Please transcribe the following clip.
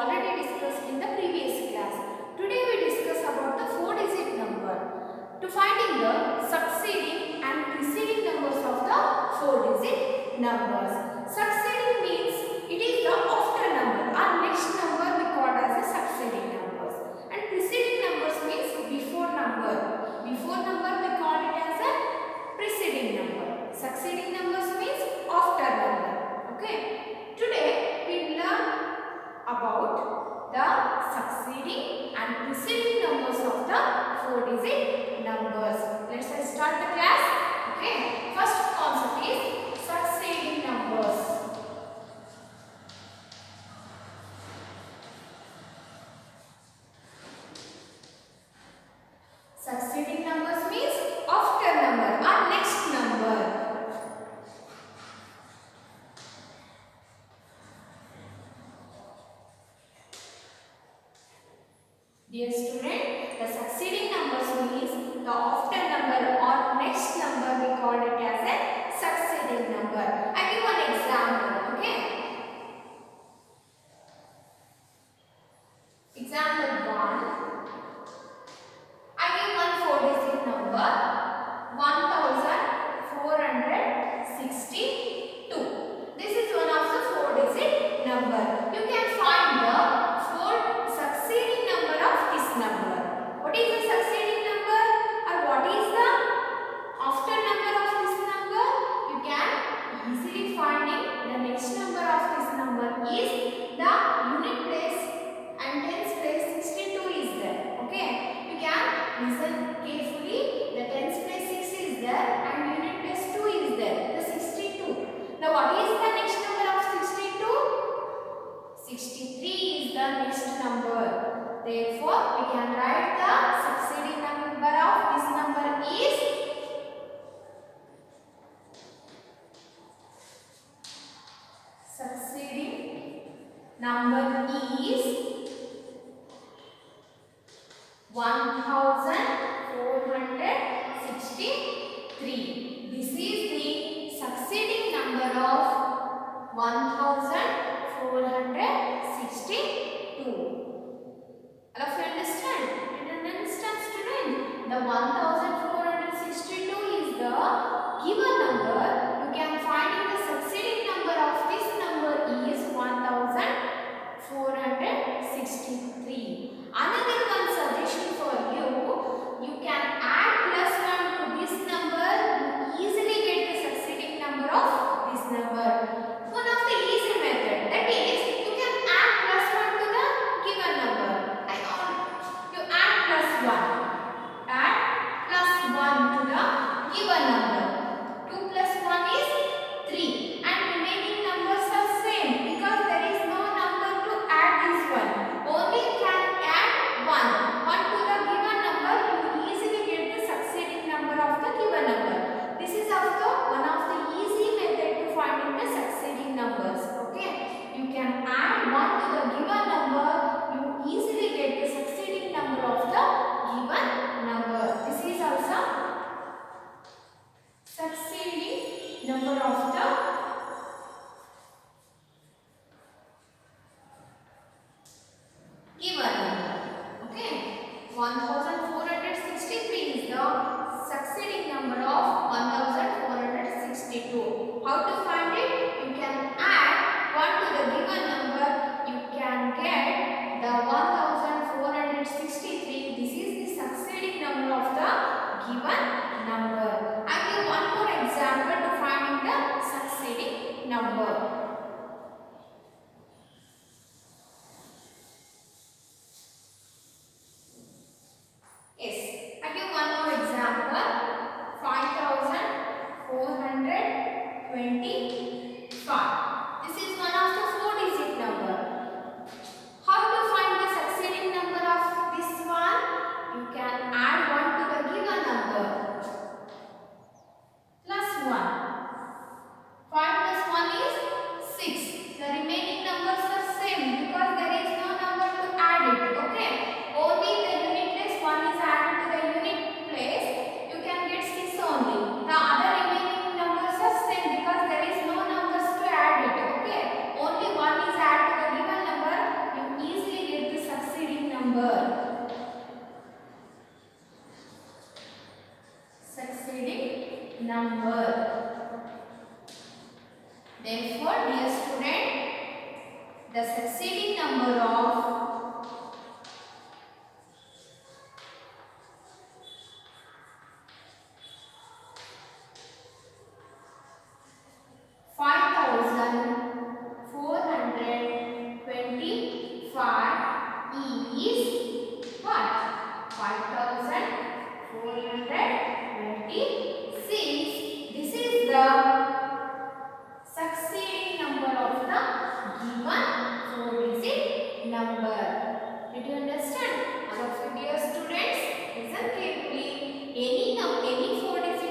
already discussed in the previous class. Today we discuss about the 4-digit number. To finding the succeeding and preceding numbers of the 4-digit numbers. Succeeding means it is the after number. Our next number we call as a succeeding numbers. And preceding numbers means before number. Before number we call it as a preceding number. Succeeding numbers means after number. Okay. Today we learn about the succeeding and preceding numbers of the 4-digit numbers. Let's start the class. Okay. First concept is succeeding numbers. Succeeding numbers means after number or next number. Dear student, the succeeding numbers means the after number or next number we call it as a succeeding number. I give one example, okay? Example 1. I give one 4-digit number 1462. This is one of the 4-digit number. You can find the succeeding number of this number. What is the succeeding number or what is the after number of this number? You can easily find it. The next number of this number is the unit place and tens place 62 is there. Okay. You can listen carefully. The tens place 6 is there and unit place 2 is there. The 62. Now what is the next number of 62? 63 is the next number. Therefore, we can write the succeeding number of this number is one 1463. This is the succeeding number of 1462. All of you understand? You don't understand, student? The 1462 is the given number. You can find the succeeding number of this number is 1463. Another one suggestion for you, you can add +1 to this number. You easily get the succeeding number of this number. One of the easy method, that is, you can add +1 to the given number. You add +1. Add Did you understand? So dear students, listen carefully. Any 4 digit